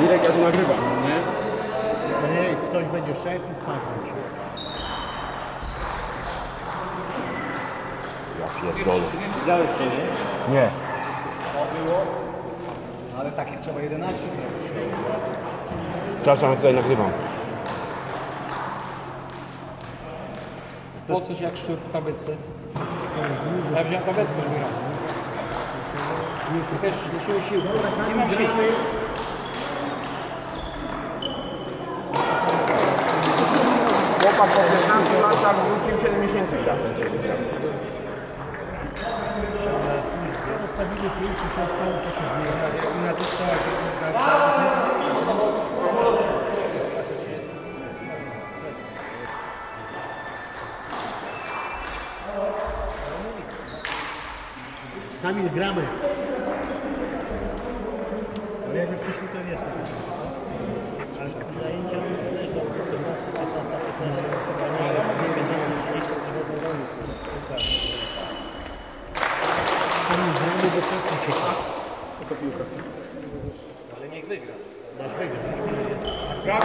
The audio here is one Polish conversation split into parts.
Mirek, ja tu nagrywam, nie? To nie, ktoś będzie szedł i spadł się. Ja pierdolę. Widziałeś to, nie? Nie. To było. Ale takich trzeba 11 zrobić. Czasem ja tutaj nagrywam. Po coś jak szczur w tabletce? Ja wziąłem tabletkę, żeby grać. Też nie czuję sił. Nie mam sił. Chłopak po 15 latach wrócił 7 miesięcy gra. Zostawili 5 czy 6 stron, to się zmienia. Na tych stołach Kamil, gramy. Ale jakby przyszli, to jest. Ale takie zajęcia też do 15 Kamil, gramy do końca ciekawe. To piłka. Ale niech wygra. Dasz wygrać. Brawo,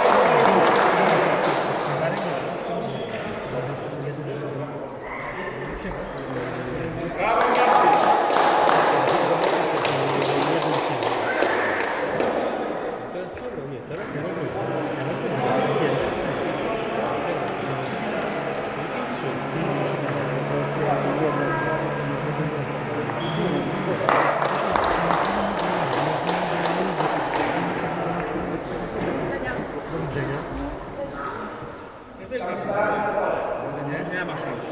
Nie ma szans.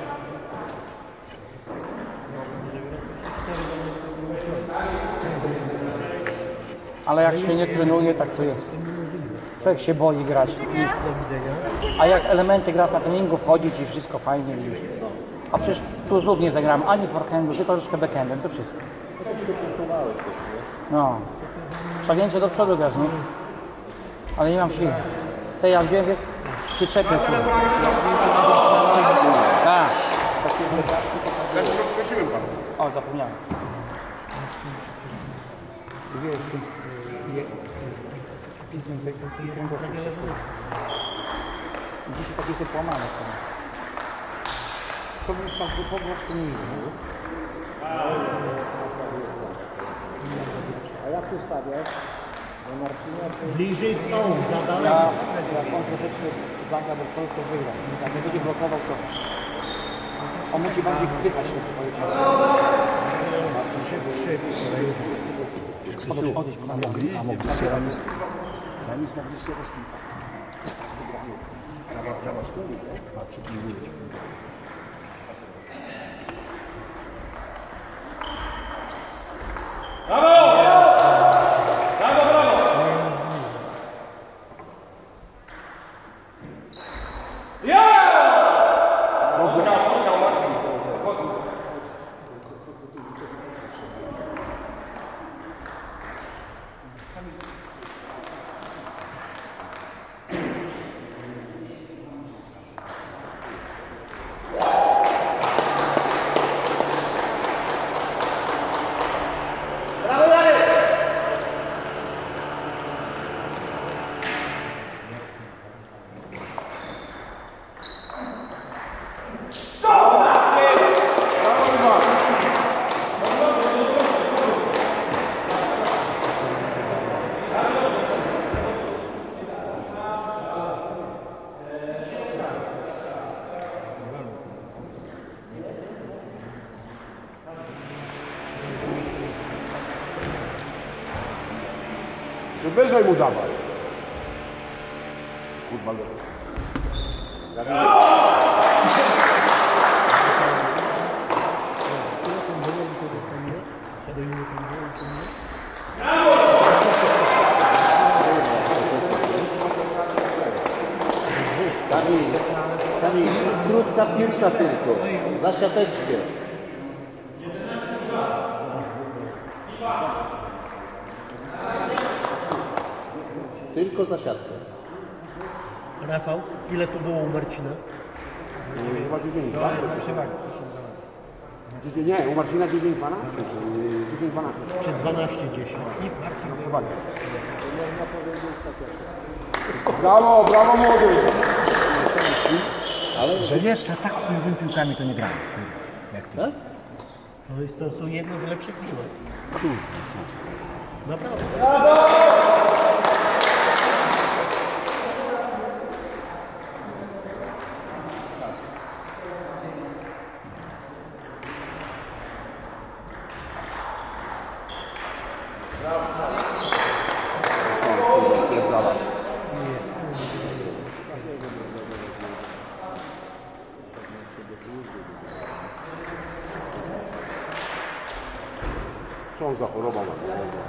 Ale jak się nie trenuje, tak to jest. Człowiek się boi grać. A jak elementy grasz na treningu, wchodzić i wszystko fajnie. A przecież tu znów nie zagrałem ani forehandu, tylko troszkę backhandem, to wszystko. No. To więcej do przodu grasz, nie? Ale nie mam siły. To ja wziąłem, wiesz, czy trzepię z tym. Tak. Prosiłem pana. O, zapomniałem. Wiesz, pismem z tym kręgosłup. Dzisiaj tak jestem połamany. Co bym chciał wypowiedzieć, to nie jest. A jak tu stawiasz? Bliżej stołu, za daleko. Jak on troszeczkę zagra do przodu, to wygra. Jak nie będzie blokował, to on musi bardziej wpychać się w swoje ciało. Odejdź, bo tam mogli. A mogliście rozpisać. Prawa szkoły, a przypilnujecie. Wyżej mu dawaj. Kurwa, Kamil, krótka piłka tylko, za siateczkę. Tylko za siatkę. Rafał, ile tu było u Marcina? Chyba 9, tak? To się wali. Nie, u Marcina 9-12? 9-12. Czy 12-10? Chyba nie. Brawo, brawo młody! Że jeszcze tak chujowymi piłkami to nie gramy. Jak ty. Tak? To są jedne z lepszych piłek. Kurde, Naprawdę. Co on za choroba ma?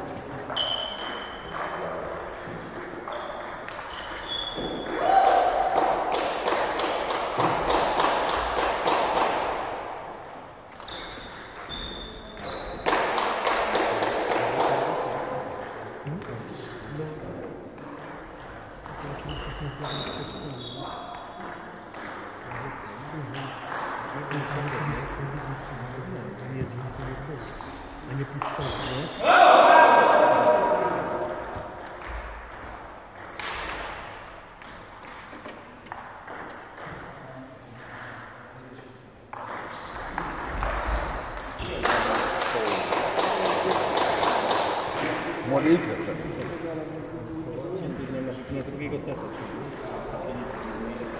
A nie puszczą, nie? Młody idzie. Na drugiego seta przyszło. A to nic nie jest.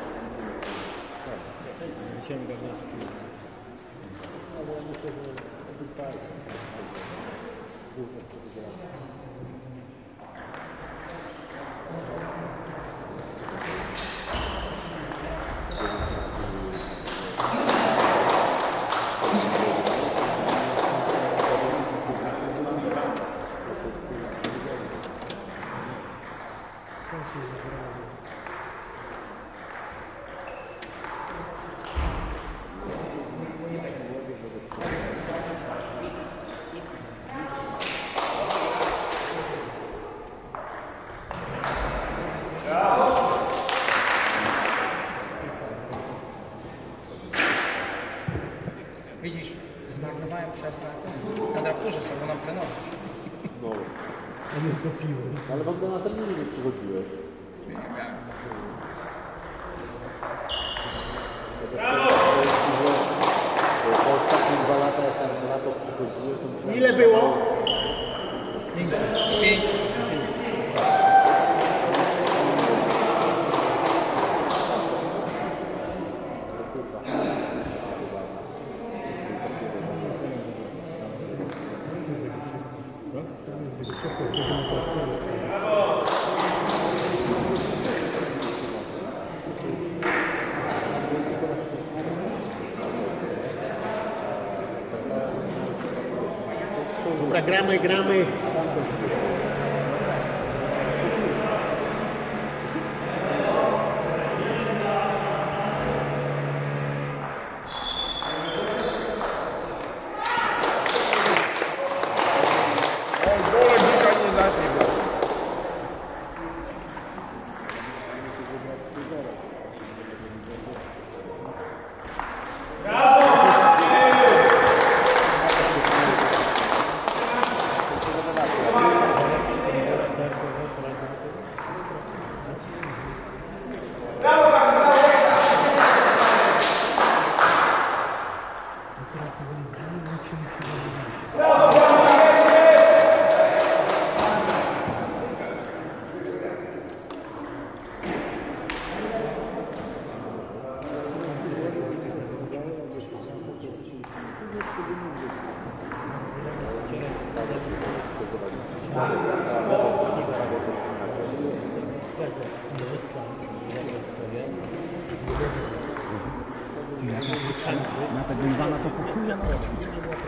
Wyciąga wnioski. Ale ja myślę, że to był Tyson. Różne strony. Widzisz, zmarnowałem czas na drafturze, co nam trenować. No. A nie skopiły. Ale w ogóle na treningi nie przychodziłeś. Po ostatnich 2 lata, jak tam na to przychodziłem, to myślałem, Ile było? 5. Dobra, gramy. Golek dzisiaj nie zacznie grać. Na tego Iwana to po chuja na ćwiczę.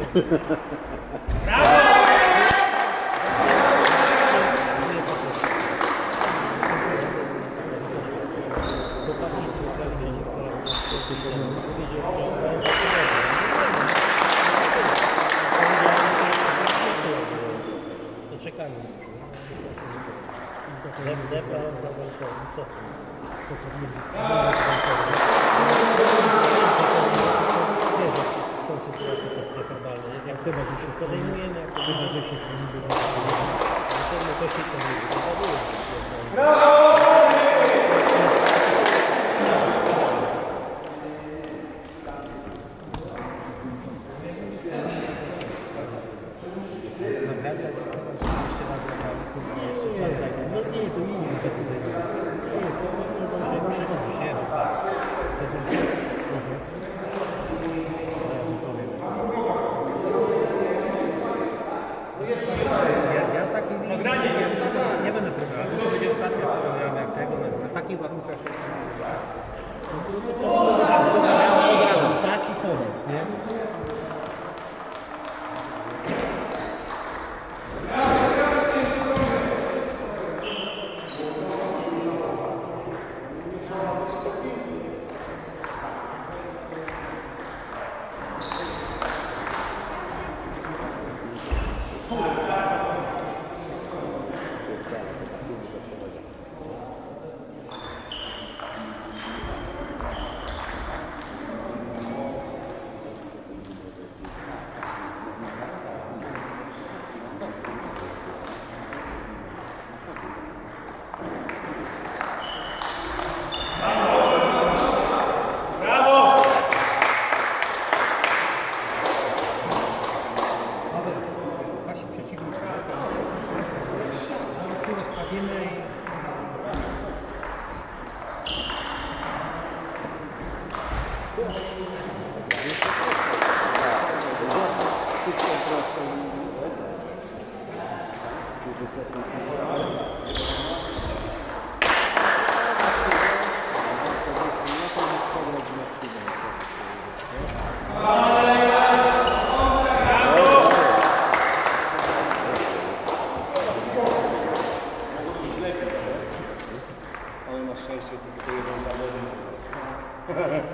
To czekamy. Są sytuacje takie. Chyba, że się podejmujemy, chyba, że się podejmujemy. Na pewno to się podejmuje. No nie, to inni takie zajmują. Nie, to się przychodzi się, ja takiej nie będę próbował. To będzie ostatnia program jak tego, na takich warunkach. Od razu, taki koniec, nie? Ale na szczęście tylko jeden zawodnik.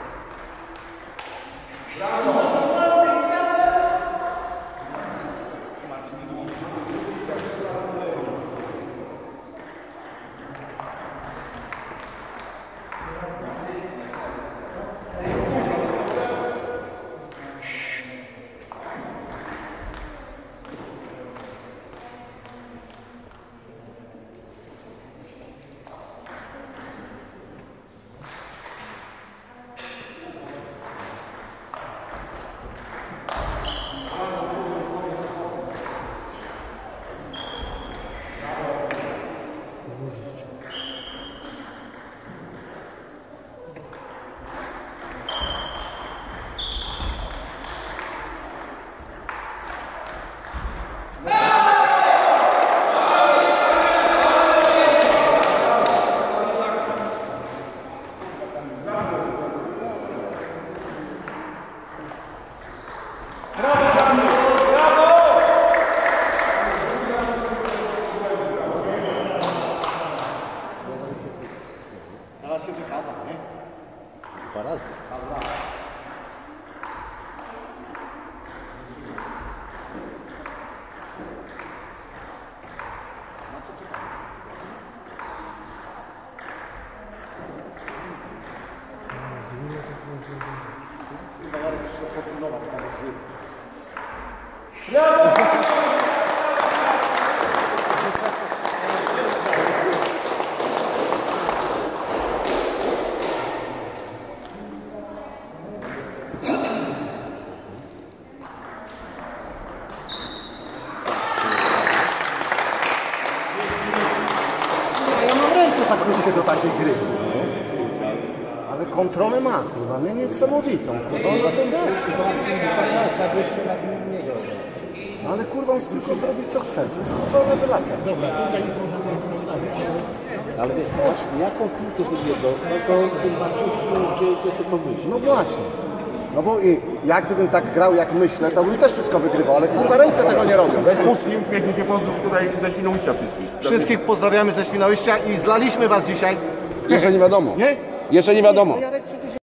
Teraz się wykazał, nie? 2 razy. Chyba Jarek przyszedł podsumować tam z... Ja mam ręce za krótkie do takiej gry. Ale kontrolę ma, kurwa, no niesamowitą, kurwa, on na tym no ale kurwa, on tylko zrobić co chce, to jest kurwa rewelacja. Dobra, tutaj nie możemy postawić, Ale wiesz, jaką piłkę by nie dostał, to ten Bartusz gdzie sobie pomyśli. No właśnie. No bo jak gdybym tak grał jak myślę, to bym też wszystko wygrywał, ale kurwa ręce tego nie robią. I uśmiechnijcie pozdrów tutaj ze Świnoujścia wszystkich. Wszystkich pozdrawiamy ze Świnoujścia i zlaliśmy was dzisiaj. Jeszcze nie wiadomo. Nie? Jeszcze nie wiadomo. Jarek przecież